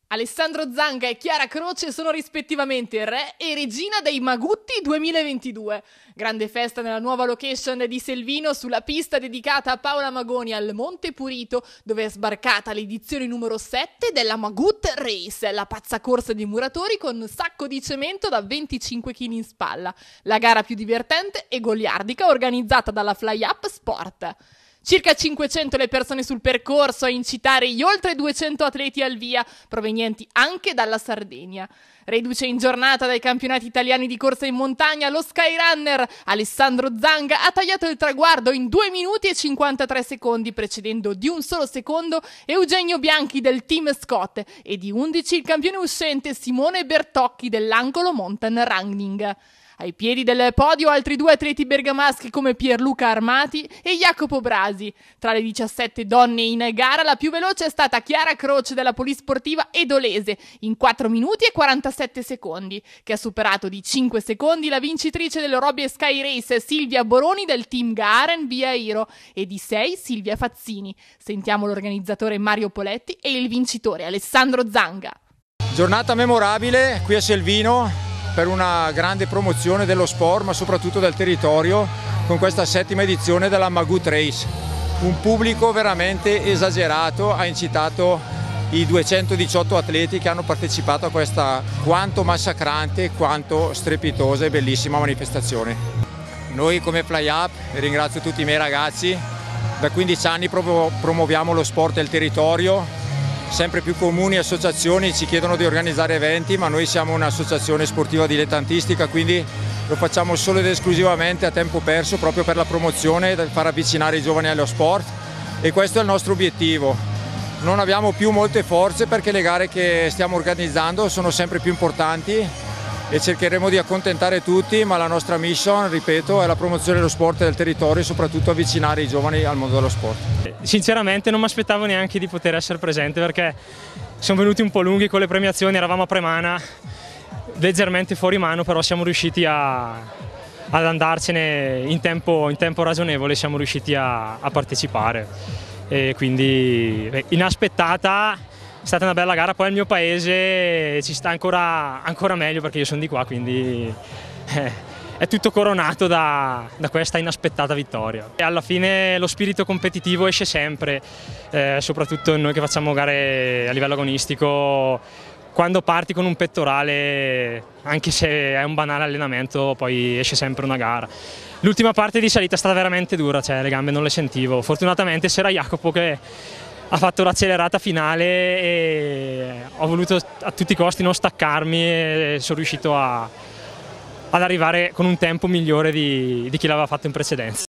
Alessandro Zanga e Chiara Croce sono rispettivamente re e regina dei Magutti 2022. Grande festa nella nuova location di Selvino sulla pista dedicata a Paola Magoni al Monte Purito, dove è sbarcata l'edizione numero 7 della Magut Race, la pazza corsa di muratori con un sacco di cemento da 25 kg in spalla. La gara più divertente e goliardica organizzata dalla Fly Up Sport. Circa 500 le persone sul percorso a incitare gli oltre 200 atleti al via, provenienti anche dalla Sardegna. Reduce in giornata dai campionati italiani di corsa in montagna, lo skyrunner Alessandro Zanga ha tagliato il traguardo in 2 minuti e 53 secondi, precedendo di un solo secondo Eugenio Bianchi del team Scott e di 11 il campione uscente Simone Bertocchi dell'Angolo Mountain Running. Ai piedi del podio altri 2 atleti bergamaschi come Pierluca Armati e Jacopo Brasi. Tra le 17 donne in gara la più veloce è stata Chiara Croce della Polisportiva Edolese in 4 minuti e 47 secondi, che ha superato di 5 secondi la vincitrice dell'Orobie Sky Race Silvia Boroni del team Garen Via Aero e di 6 Silvia Fazzini. Sentiamo l'organizzatore Mario Poletti e il vincitore Alessandro Zanga. Giornata memorabile qui a Selvino per una grande promozione dello sport ma soprattutto del territorio con questa 7ª edizione della Magut Race. Un pubblico veramente esagerato ha incitato i 218 atleti che hanno partecipato a questa quanto massacrante quanto strepitosa e bellissima manifestazione. Noi come Fly Up, ringrazio tutti i miei ragazzi, da 15 anni promuoviamo lo sport del territorio. Sempre più comuni e associazioni ci chiedono di organizzare eventi, ma noi siamo un'associazione sportiva dilettantistica, quindi lo facciamo solo ed esclusivamente a tempo perso proprio per la promozione, per far avvicinare i giovani allo sport, e questo è il nostro obiettivo. Non abbiamo più molte forze perché le gare che stiamo organizzando sono sempre più importanti e cercheremo di accontentare tutti, ma la nostra mission, ripeto, è la promozione dello sport del territorio e soprattutto avvicinare i giovani al mondo dello sport. Sinceramente non mi aspettavo neanche di poter essere presente perché siamo venuti un po' lunghi con le premiazioni, eravamo a Premana, leggermente fuori mano, però siamo riusciti ad andarcene in tempo ragionevole, siamo riusciti a partecipare e quindi inaspettata. È stata una bella gara, poi il mio paese ci sta ancora meglio perché io sono di qua, quindi è tutto coronato da questa inaspettata vittoria. E alla fine lo spirito competitivo esce sempre, soprattutto noi che facciamo gare a livello agonistico. Quando parti con un pettorale, anche se è un banale allenamento, poi esce sempre una gara. L'ultima parte di salita è stata veramente dura, cioè le gambe non le sentivo. Fortunatamente c'era Jacopo che ha fatto l'accelerata finale e ho voluto a tutti i costi non staccarmi e sono riuscito ad arrivare con un tempo migliore di chi l'aveva fatto in precedenza.